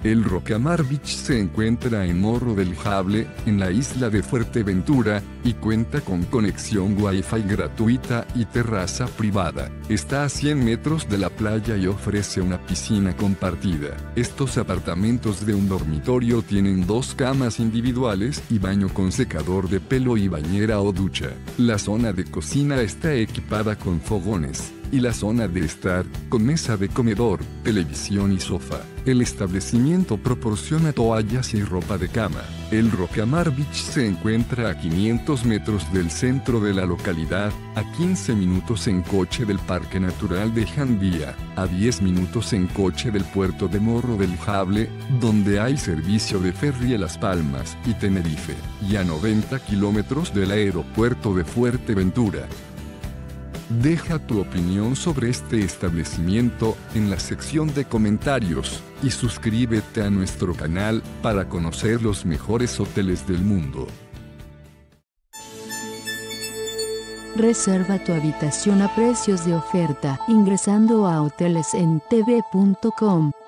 El Rocamar Beach se encuentra en Morro del Jable, en la isla de Fuerteventura, y cuenta con conexión Wi-Fi gratuita y terraza privada. Está a 100 metros de la playa y ofrece una piscina compartida. Estos apartamentos de un dormitorio tienen 2 camas individuales y baño con secador de pelo y bañera o ducha. La zona de cocina está equipada con fogones, y la zona de estar, con mesa de comedor, televisión y sofá. El establecimiento proporciona toallas y ropa de cama. El Rocamar Beach se encuentra a 500 metros del centro de la localidad, a 15 minutos en coche del Parque Natural de Jandía, a 10 minutos en coche del puerto de Morro del Jable, donde hay servicio de ferry a Las Palmas y Tenerife, y a 90 kilómetros del aeropuerto de Fuerteventura. Deja tu opinión sobre este establecimiento en la sección de comentarios, y suscríbete a nuestro canal para conocer los mejores hoteles del mundo. Reserva tu habitación a precios de oferta ingresando a hotelesentv.com.